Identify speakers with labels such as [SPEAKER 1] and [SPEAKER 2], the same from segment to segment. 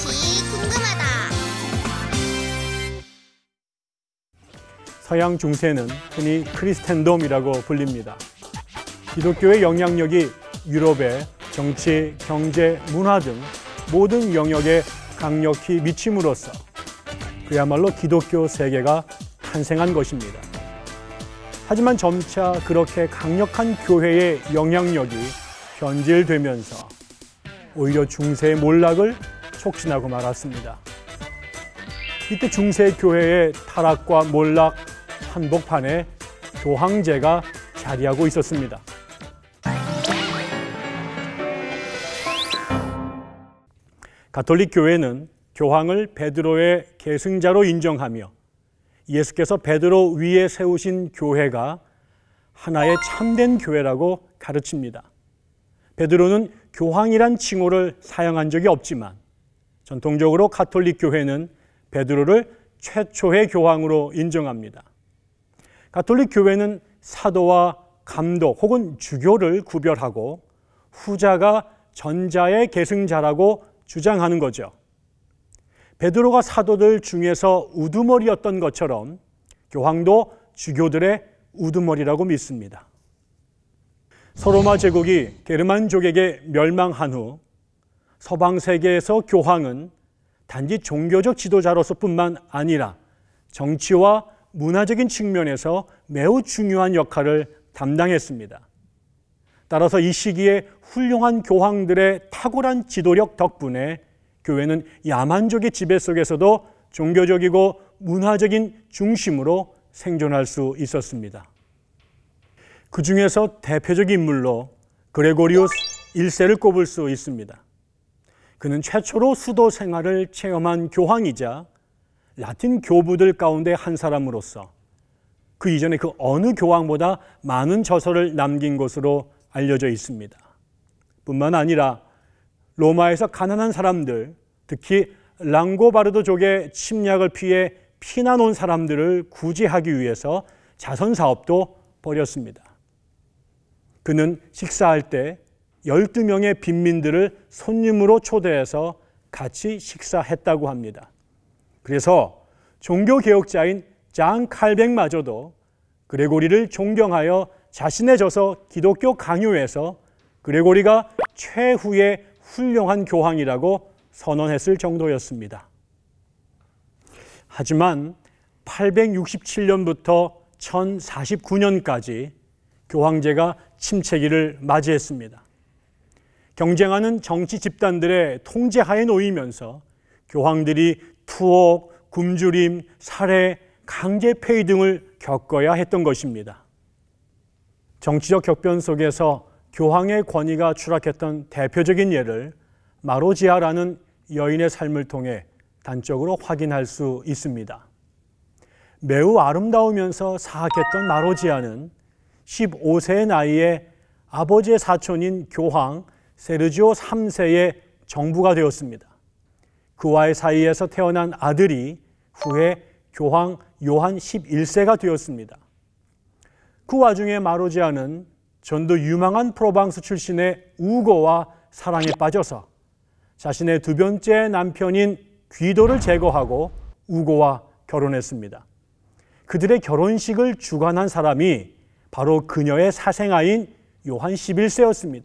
[SPEAKER 1] 그것이 궁금하다.
[SPEAKER 2] 서양 중세는 흔히 크리스텐돔이라고 불립니다. 기독교의 영향력이 유럽의 정치, 경제, 문화 등 모든 영역에 강력히 미침으로써 그야말로 기독교 세계가 탄생한 것입니다. 하지만 점차 그렇게 강력한 교회의 영향력이 변질되면서 오히려 중세의 몰락을 촉진하고 말았습니다. 이때 중세 교회의 타락과 몰락 한복판에 교황제가 자리하고 있었습니다. 가톨릭 교회는 교황을 베드로의 계승자로 인정하며 예수께서 베드로 위에 세우신 교회가 하나의 참된 교회라고 가르칩니다. 베드로는 교황이란 칭호를 사용한 적이 없지만 전통적으로 가톨릭 교회는 베드로를 최초의 교황으로 인정합니다. 가톨릭 교회는 사도와 감독 혹은 주교를 구별하고 후자가 전자의 계승자라고 주장하는 거죠. 베드로가 사도들 중에서 우두머리였던 것처럼 교황도 주교들의 우두머리라고 믿습니다. 서로마 제국이 게르만족에게 멸망한 후 서방 세계에서 교황은 단지 종교적 지도자로서뿐만 아니라 정치와 문화적인 측면에서 매우 중요한 역할을 담당했습니다. 따라서 이 시기에 훌륭한 교황들의 탁월한 지도력 덕분에 교회는 야만족의 지배 속에서도 종교적이고 문화적인 중심으로 생존할 수 있었습니다. 그 중에서 대표적 인물로 그레고리우스 1세를 꼽을 수 있습니다. 그는 최초로 수도 생활을 체험한 교황이자 라틴 교부들 가운데 한 사람으로서 그 이전에 그 어느 교황보다 많은 저서를 남긴 것으로 알려져 있습니다. 뿐만 아니라 로마에서 가난한 사람들, 특히 랑고바르도족의 침략을 피해 피난 온 사람들을 구제하기 위해서 자선 사업도 벌였습니다. 그는 식사할 때 12명의 빈민들을 손님으로 초대해서 같이 식사했다고 합니다. 그래서 종교개혁자인 장 칼뱅마저도 그레고리를 존경하여 자신의 저서 기독교 강요에서 그레고리가 최후의 훌륭한 교황이라고 선언했을 정도였습니다. 하지만 867년부터 1049년까지 교황제가 침체기를 맞이했습니다. 경쟁하는 정치 집단들의 통제하에 놓이면서 교황들이 투옥, 굶주림, 살해, 강제 폐위 등을 겪어야 했던 것입니다. 정치적 격변 속에서 교황의 권위가 추락했던 대표적인 예를 마로지아라는 여인의 삶을 통해 단적으로 확인할 수 있습니다. 매우 아름다우면서 사악했던 마로지아는 15세의 나이에 아버지의 사촌인 교황 세르지오 3세의 정부가 되었습니다. 그와의 사이에서 태어난 아들이 후에 교황 요한 11세가 되었습니다. 그 와중에 마로지아는 전도 유망한 프로방스 출신의 우고와 사랑에 빠져서 자신의 두 번째 남편인 귀도를 제거하고 우고와 결혼했습니다. 그들의 결혼식을 주관한 사람이 바로 그녀의 사생아인 요한 11세였습니다.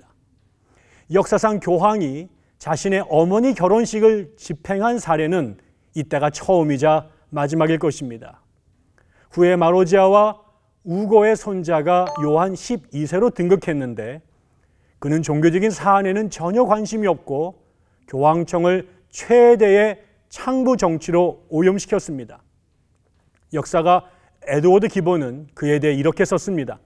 [SPEAKER 2] 역사상 교황이 자신의 어머니 결혼식을 집행한 사례는 이때가 처음이자 마지막일 것입니다. 후에 마로지아와 우고의 손자가 요한 12세로 등극했는데 그는 종교적인 사안에는 전혀 관심이 없고 교황청을 최대의 창부 정치로 오염시켰습니다. 역사가 에드워드 기본은 그에 대해 이렇게 썼습니다.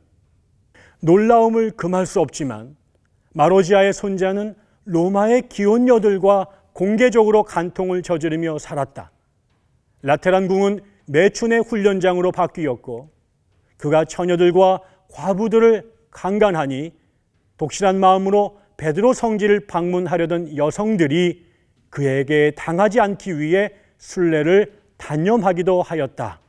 [SPEAKER 2] 놀라움을 금할 수 없지만 마로지아의 손자는 로마의 기혼녀들과 공개적으로 간통을 저지르며 살았다. 라테란 궁은 매춘의 훈련장으로 바뀌었고 그가 처녀들과 과부들을 강간하니 독실한 마음으로 베드로 성지를 방문하려던 여성들이 그에게 당하지 않기 위해 순례를 단념하기도 하였다.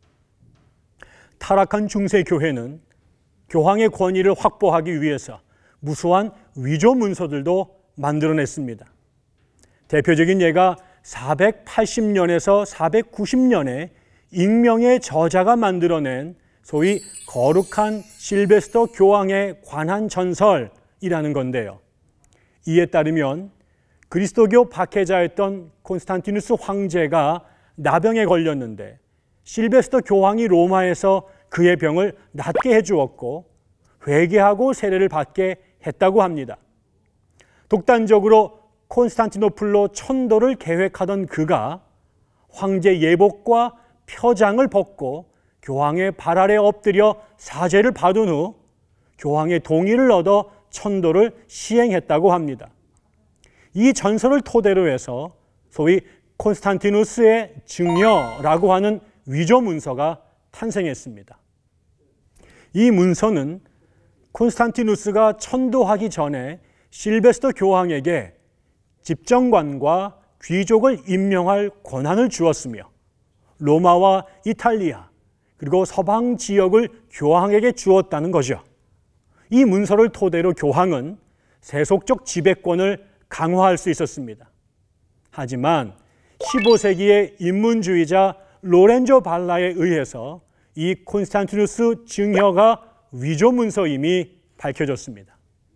[SPEAKER 2] 타락한 중세 교회는 교황의 권위를 확보하기 위해서 무수한 위조 문서들도 만들어냈습니다. 대표적인 예가 480년에서 490년에 익명의 저자가 만들어낸 소위 거룩한 실베스터 교황에 관한 전설이라는 건데요. 이에 따르면 그리스도교 박해자였던 콘스탄티누스 황제가 나병에 걸렸는데 실베스터 교황이 로마에서 그의 병을 낫게 해주었고 회개하고 세례를 받게 했다고 합니다. 독단적으로 콘스탄티노플로 천도를 계획하던 그가 황제 예복과 표장을 벗고 교황의 발 아래 엎드려 사죄를 받은 후 교황의 동의를 얻어 천도를 시행했다고 합니다. 이 전설을 토대로 해서 소위 콘스탄티누스의 증여라고 하는 위조 문서가 탄생했습니다. 이 문서는 콘스탄티누스가 천도하기 전에 실베스터 교황에게 집정관과 귀족을 임명할 권한을 주었으며 로마와 이탈리아 그리고 서방 지역을 교황에게 주었다는 거죠. 이 문서를 토대로 교황은 세속적 지배권을 강화할 수 있었습니다. 하지만 15세기의 인문주의자 로렌조 발라에 의해서 이 콘스탄티누스 증여가 위조 문서임이 밝혀졌습니다.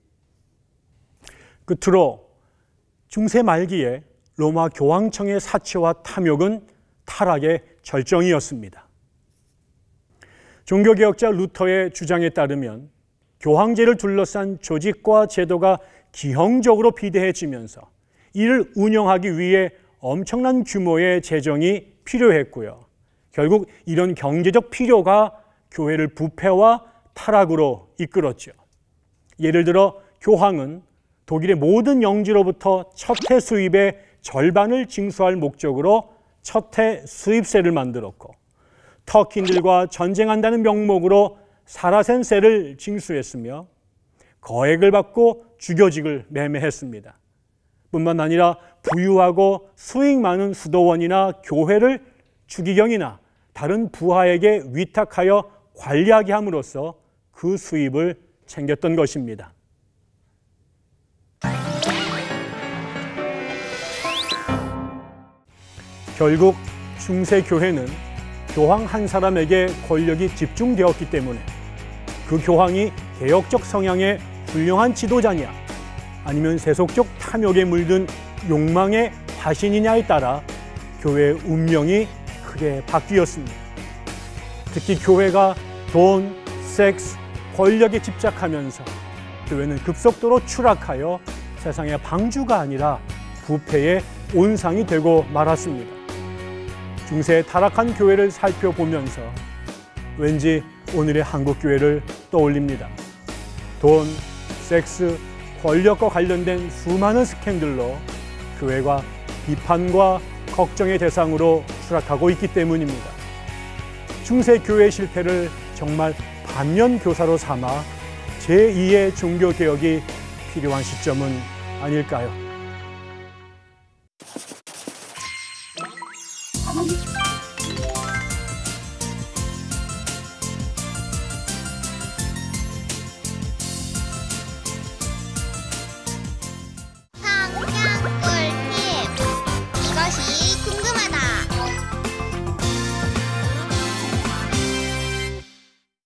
[SPEAKER 2] 끝으로 중세 말기에 로마 교황청의 사치와 탐욕은 타락의 절정이었습니다. 종교개혁자 루터의 주장에 따르면 교황제를 둘러싼 조직과 제도가 기형적으로 비대해지면서 이를 운영하기 위해 엄청난 규모의 재정이 필요했고요. 결국 이런 경제적 필요가 교회를 부패와 타락으로 이끌었죠. 예를 들어 교황은 독일의 모든 영지로부터 첫해 수입의 절반을 징수할 목적으로 첫해 수입세를 만들었고 터키인들과 전쟁한다는 명목으로 사라센세를 징수했으며 거액을 받고 주교직을 매매했습니다. 뿐만 아니라 부유하고 수익 많은 수도원이나 교회를 추기경이나 다른 부하에게 위탁하여 관리하게 함으로써 그 수입을 챙겼던 것입니다. 결국 중세 교회는 교황 한 사람에게 권력이 집중되었기 때문에 그 교황이 개혁적 성향의 훌륭한 지도자냐 아니면 세속적 탐욕에 물든 욕망의 화신이냐에 따라 교회의 운명이 크게 바뀌었습니다. 특히 교회가 돈, 섹스, 권력에 집착하면서 교회는 급속도로 추락하여 세상의 방주가 아니라 부패의 온상이 되고 말았습니다. 중세의 타락한 교회를 살펴보면서 왠지 오늘의 한국 교회를 떠올립니다. 돈, 섹스, 권력과 관련된 수많은 스캔들로 교회가 비판과 걱정의 대상으로 추락하고 있기 때문입니다. 중세 교회의 실패를 정말 반면교사로 삼아 제2의 종교개혁이 필요한 시점은 아닐까요?